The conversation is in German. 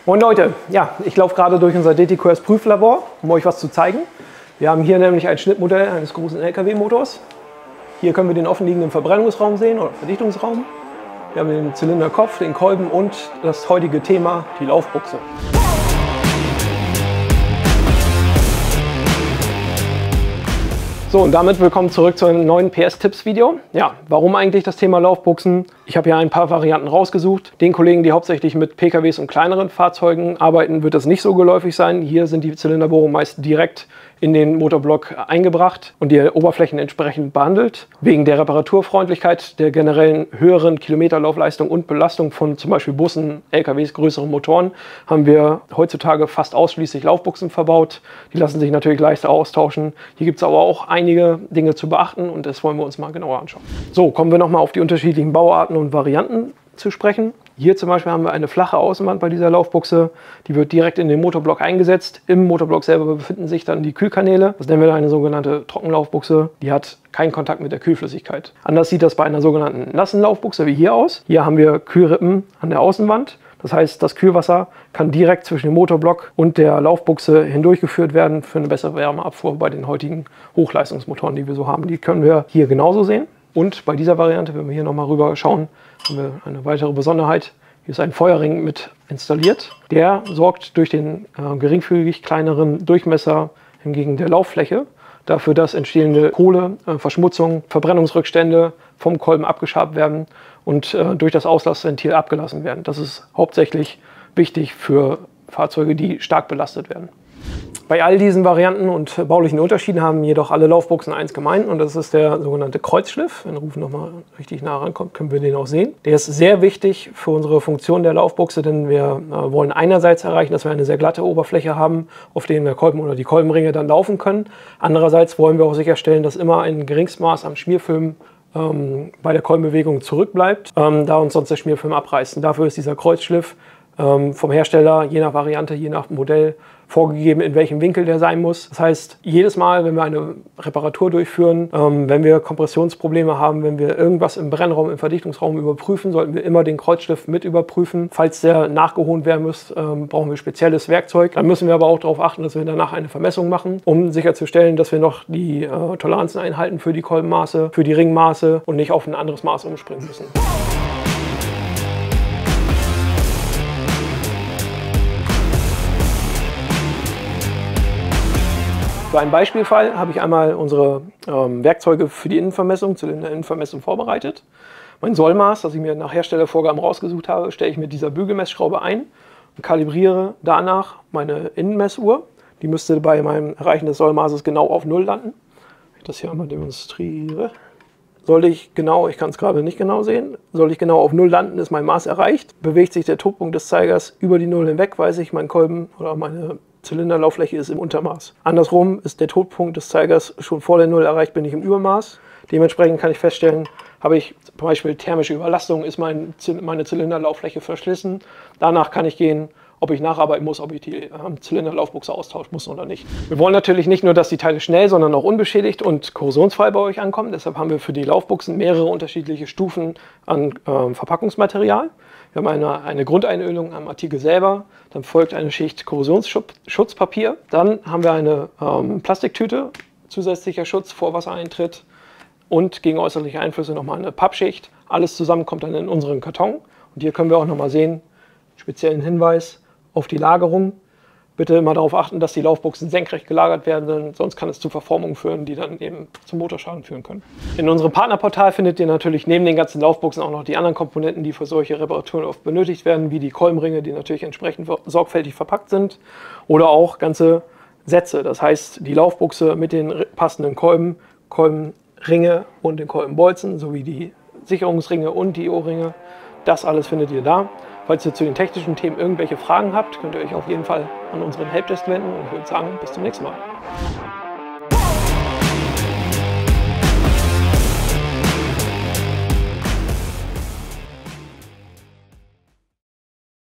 Moin Leute, ja, ich laufe gerade durch unser DTQS Prüflabor, um euch was zu zeigen. Wir haben hier nämlich ein Schnittmodell eines großen LKW-Motors. Hier können wir den offenliegenden Verbrennungsraum sehen oder Verdichtungsraum. Wir haben den Zylinderkopf, den Kolben und das heutige Thema, die Laufbuchse. So, und damit willkommen zurück zu einem neuen PS-Tipps-Video. Ja, warum eigentlich das Thema Laufbuchsen? Ich habe hier ein paar Varianten rausgesucht. Den Kollegen, die hauptsächlich mit PKWs und kleineren Fahrzeugen arbeiten, wird das nicht so geläufig sein. Hier sind die Zylinderbohrungen meist direkt in den Motorblock eingebracht und die Oberflächen entsprechend behandelt. Wegen der Reparaturfreundlichkeit, der generellen höheren Kilometerlaufleistung und Belastung von zum Beispiel Bussen, LKWs, größeren Motoren, haben wir heutzutage fast ausschließlich Laufbuchsen verbaut. Die lassen sich natürlich leichter austauschen. Hier gibt es aber auch einige Dinge zu beachten und das wollen wir uns mal genauer anschauen. So, kommen wir nochmal auf die unterschiedlichen Bauarten und Varianten zu sprechen. Hier zum Beispiel haben wir eine flache Außenwand bei dieser Laufbuchse. Die wird direkt in den Motorblock eingesetzt. Im Motorblock selber befinden sich dann die Kühlkanäle. Das nennen wir eine sogenannte Trockenlaufbuchse. Die hat keinen Kontakt mit der Kühlflüssigkeit. Anders sieht das bei einer sogenannten nassen Laufbuchse wie hier aus. Hier haben wir Kühlrippen an der Außenwand. Das heißt, das Kühlwasser kann direkt zwischen dem Motorblock und der Laufbuchse hindurchgeführt werden für eine bessere Wärmeabfuhr bei den heutigen Hochleistungsmotoren, die wir so haben. Die können wir hier genauso sehen. Und bei dieser Variante, wenn wir hier nochmal rüber schauen, haben wir eine weitere Besonderheit. Hier ist ein Feuerring mit installiert. Der sorgt durch den geringfügig kleineren Durchmesser hingegen der Lauffläche dafür, dass entstehende Kohle, Verschmutzung, Verbrennungsrückstände vom Kolben abgeschabt werden und durch das Auslassventil abgelassen werden. Das ist hauptsächlich wichtig für Fahrzeuge, die stark belastet werden. Bei all diesen Varianten und baulichen Unterschieden haben jedoch alle Laufbuchsen eins gemein und das ist der sogenannte Kreuzschliff. Wenn der Ruf nochmal richtig nah rankommt, können wir den auch sehen. Der ist sehr wichtig für unsere Funktion der Laufbuchse, denn wir wollen einerseits erreichen, dass wir eine sehr glatte Oberfläche haben, auf der der Kolben oder die Kolbenringe dann laufen können. Andererseits wollen wir auch sicherstellen, dass immer ein Geringstmaß am Schmierfilm bei der Kolbenbewegung zurückbleibt, da uns sonst der Schmierfilm abreißt. Und dafür ist dieser Kreuzschliff vom Hersteller, je nach Variante, je nach Modell, vorgegeben, in welchem Winkel der sein muss. Das heißt, jedes Mal, wenn wir eine Reparatur durchführen, wenn wir Kompressionsprobleme haben, wenn wir irgendwas im Brennraum, im Verdichtungsraum überprüfen, sollten wir immer den Kreuzschliff mit überprüfen. Falls der nachgeholt werden muss, brauchen wir spezielles Werkzeug. Dann müssen wir aber auch darauf achten, dass wir danach eine Vermessung machen, um sicherzustellen, dass wir noch die Toleranzen einhalten für die Kolbenmaße, für die Ringmaße und nicht auf ein anderes Maß umspringen müssen. Für einen Beispielfall habe ich einmal unsere Werkzeuge für die Innenvermessung, Zylinderinnenvermessung vorbereitet. Mein Sollmaß, das ich mir nach Herstellervorgaben rausgesucht habe, stelle ich mit dieser Bügelmessschraube ein und kalibriere danach meine Innenmessuhr. Die müsste bei meinem Erreichen des Sollmaßes genau auf 0 landen. Wenn ich das hier einmal demonstriere. Sollte ich genau, ich kann es gerade nicht genau sehen, sollte ich genau auf 0 landen, ist mein Maß erreicht. Bewegt sich der Todpunkt des Zeigers über die 0 hinweg, weiß ich, mein Kolben oder meine Zylinderlauffläche ist im Untermaß. Andersrum ist der Todpunkt des Zeigers schon vor der 0 erreicht, bin ich im Übermaß. Dementsprechend kann ich feststellen, habe ich zum Beispiel thermische Überlastung, ist meine Zylinderlauffläche verschlissen. Danach kann ich gehen, ob ich nacharbeiten muss, ob ich die Zylinderlaufbuchse austauschen muss oder nicht. Wir wollen natürlich nicht nur, dass die Teile schnell, sondern auch unbeschädigt und korrosionsfrei bei euch ankommen. Deshalb haben wir für die Laufbuchsen mehrere unterschiedliche Stufen an Verpackungsmaterial. Wir haben eine Grundeinölung am Artikel selber, dann folgt eine Schicht Korrosionsschutzpapier, dann haben wir eine Plastiktüte, zusätzlicher Schutz vor Wassereintritt und gegen äußerliche Einflüsse nochmal eine Pappschicht. Alles zusammen kommt dann in unseren Karton und hier können wir auch nochmal sehen, speziellen Hinweis auf die Lagerung. Bitte immer darauf achten, dass die Laufbuchsen senkrecht gelagert werden, sonst kann es zu Verformungen führen, die dann eben zum Motorschaden führen können. In unserem Partnerportal findet ihr natürlich neben den ganzen Laufbuchsen auch noch die anderen Komponenten, die für solche Reparaturen oft benötigt werden, wie die Kolbenringe, die natürlich entsprechend sorgfältig verpackt sind, oder auch ganze Sätze. Das heißt, die Laufbuchse mit den passenden Kolben, Kolbenringe und den Kolbenbolzen sowie die Sicherungsringe und die O-Ringe. Das alles findet ihr da. Falls ihr zu den technischen Themen irgendwelche Fragen habt, könnt ihr euch auf jeden Fall an unseren Helpdesk wenden und ich würde sagen, bis zum nächsten Mal.